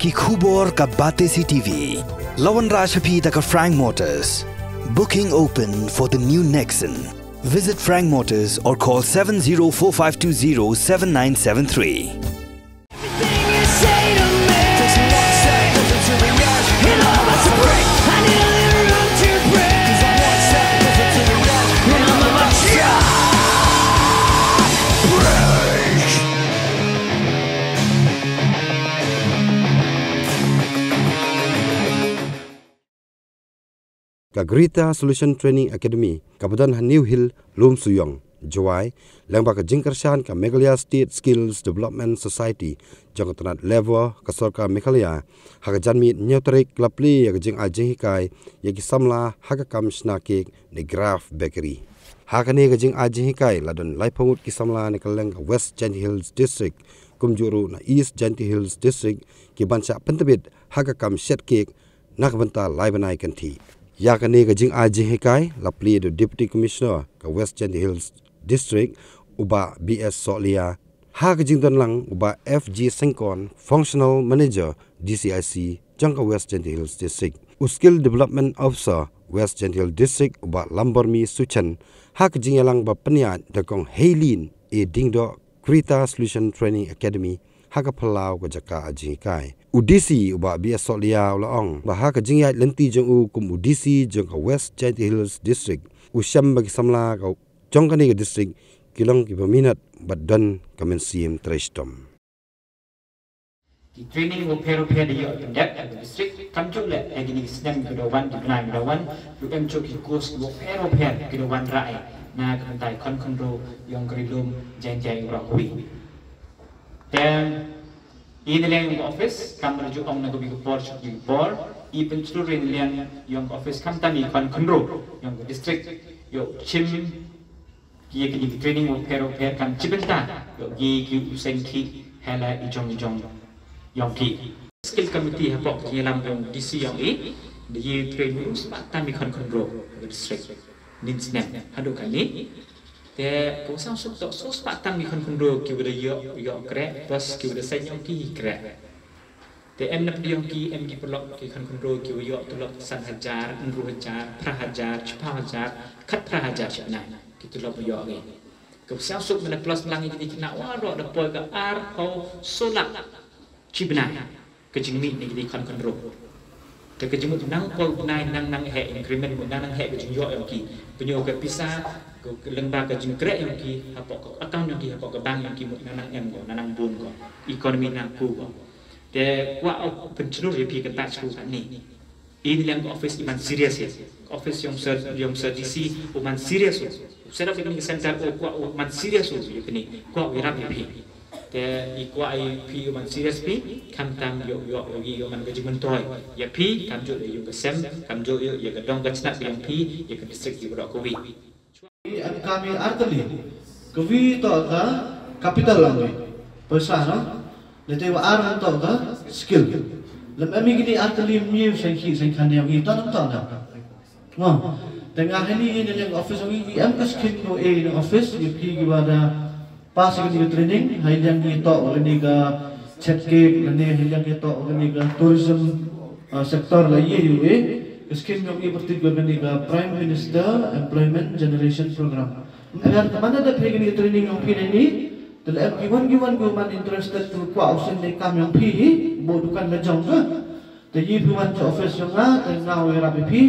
ki khubor ka bate CTV. Lawan Rashaphi ka Frank Motors. Booking open for the new Nexon. Visit Frank Motors or call 7045207973. Kagrita Solution Training Academy, Kabudan New Hill, Lum Suyong, Jawai, Lembaka Jingkarshan, ka Meghalaya State Skills Development Society, Jangkatanat Level, Kasorka Meghalaya, Hakajanmi Nyotarik Klapli, Yakajing Ajihikai, Yakisamla, Hakakam Snakik, The Graph Bakery. Hakani Gajing Ajihikai, Ladon Laipangut Kisamla, Nikaleng, West Janty Hills District, Kumjuru, na East Janty Hills District, Kibansa Pentabit, Hakakam Shed Cake, Nakbanta Laibanai Kanti. Yakani Gajing Ajihikai, Lapli the Deputy Commissioner ka West Janty Hills District, Uba BS Solia, Hakajing Donlang, Uba FG Sengkon, Functional Manager DCIC, Jangka West Janty Hills District, Skill Development Officer West Janty Hills District, Uba Lambormi Suchan, Hakajing Yalang ba Peniat Dakong Haylin e Dingdo Krita Solution Training Academy, Hakapalau Gajaka Ajihikai. Udisi uba BS Solia ulaong baha kajing yat lenti jeng u kum Udisi jeng ka West Janty Hills District usyam bagi samla ka jongkani ka district kilong ki peminat badan kamensim trestom di training wo pero di yo pendek di district kamjuk le lagi ni sedang kedawan di benai kedawan yu emjo ki kurs wo pero kedawan rai na kentai kon yang kerilum janjai urakui dan ini yang office kami menuju orang nak pergi ke bor, ini penceluruh yang office kami tadi kontrol yang district, yo cim, kia kini training wo per kan cibenta, yo ki usengki hela ijong yang ki. Skill committee hapok dalam yang DC yang di training sebab kami kontrol district, ninsnem, hadu kali.แต่ผมสร้างสุดต่อสู้สปัตตังมีคนดูคิวเดียอะแกระพลัสคิวเดียเซนยองกีแกระแต่นับยองกีกีปลอกกี่คนดูคิวเยอะตุลกสันหจารนรูหจารพระหจารชุภาหจารคัดพระหจารเช่นนั้นกี่ตุลกเยอะเลยกับสร้างสุดมันพลัสลังyang jadi kena waro ada poy ke ar ho solak cibna kejengmi ni jadi kon doแต่ก็จะมุ่งนั่งพอนายนั่งแห่อินคริเมนต์มุ่งนั่งแห่ก็จะย่ออย่างกี่ประโยชน์กับพิซซ่าก็เรื่องบางก็จะเกระอย่างกี่หาปอกกับอัตตังอย่างกี่หาปอกกับบางอย่างกี่มุ่งนั่งเอ็มก่อนนั่งบุญก่อนอีโคโนมีนั่งกูก่อนแต่ว่าเอาเป็นชุดรีพีกันตัดชุดอันนี้ini yang office iman serius ya office yang serisi iman serius sedap ini center iman serius ini kuat wirap iniแต่อีกว่าไอพีมันซีเรียสพีคำตามโยมันก็จะมันถอยอย่าพีคำจุดอยู่กับเซมคำจุดอยู่กับดองกับชนะเป็นพีอยู่กับดิสตริกอยู่กับกวี kami arteli kवी तो का capital langue पैसा ना लेते वो आर तो का skill लम्बे में किसी arteli में संख्या ने अभी तो ना wah tengah ini yang office ini em ka skill ko yang office di ki pada pas ini training yang kita oleh ka chat cake yang kita oleh ka tourism sektor lagi juga skill yang seperti ka Prime Minister Employment Generation Program agar mana ada ini training yang ini dalam giwan man interested to kuausin ni kami yang pi bukan lejong ke jadi bukan office yang tengah wirapi pi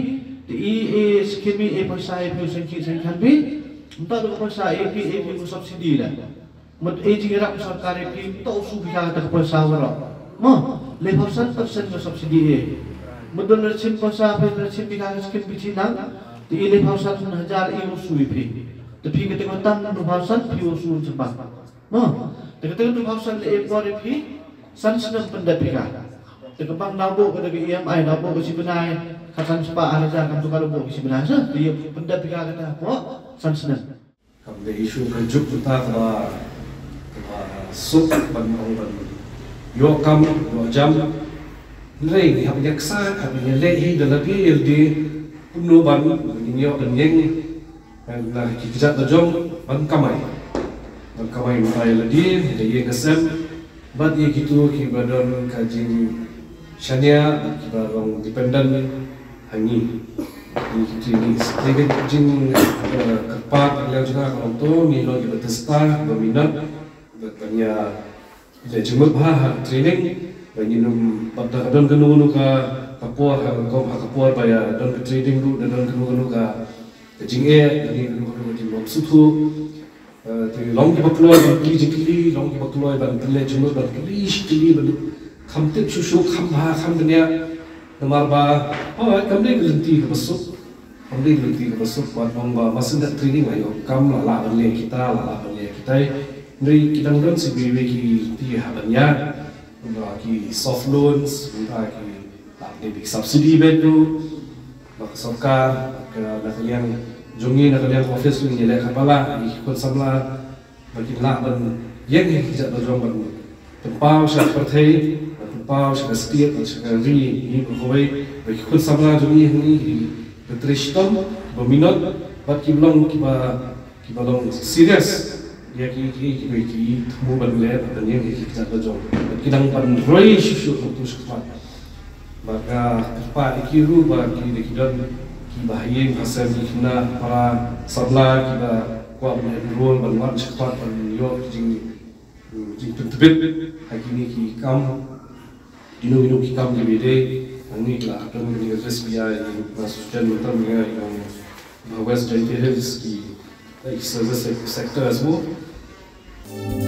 di skill ni persai sen pi entah tu persai AP ku subsidi lah mat jirak sarkari pi tau su bisa ta persai wala mo le persen ku subsidi mudun sim persai pe sim bisa skill pi cinang di le persen 1000 EU su pi tapi ketika tam 2% pi su cepat mo ketika 2% le pi san senang pendapika Tekebang nabuk ke EMI nabuk ke si benai kasan sepak ada kan tu kalau buk si benai sah dia benda pika kata apa san senang. Kami isu kerjuk kita kena sup bangun yo kam yo jam lei kami yaksa kami lei dalam dia di puno ban ini yo dan yang nah kita jom ban kamai mulai lagi dia kesem bad ye gitu ki badan kaji Shania kita orang dependent hangi ini sedikit jing kepat yang juga kalau tu ni lo kita testa berminat banyak kita cuma training banyak pada don kenu ka kapur kau kapur bayar don training tu don kenu ka jing dari kenu jing sutu long kita keluar dari jing long kita keluar dari tele cuma dari kili kamtip susu kam dunia Nomor ba, kami berhenti ke besok, buat mamba masih nak training ayo, kam lala balik kita, Dari kita orang si BW ki banyak, ki soft loans, ki big subsidy betu, bak सरकार, nak yang jongi nak yang office tu ni lek kepala, ikut samla, bagi nak yang kita berjuang tempau saya percaya. Pau saya setiap saya ini berkoi bagi kun samla jumi ini bertristom berminat buat kiblong kibalong serius ya ki temu berlet dan yang kita berjuang kita pan roi susu untuk sekat maka tempat ikiru bagi kita ki bahaya hasil kita para sabla kita kuat berrol berbuat sekat yo jing tebet hari ini ki kam Inu kikam di bide, ani lah kan dengan SBI masuk dan mentam dengan yang West Jayhills di service sector as well.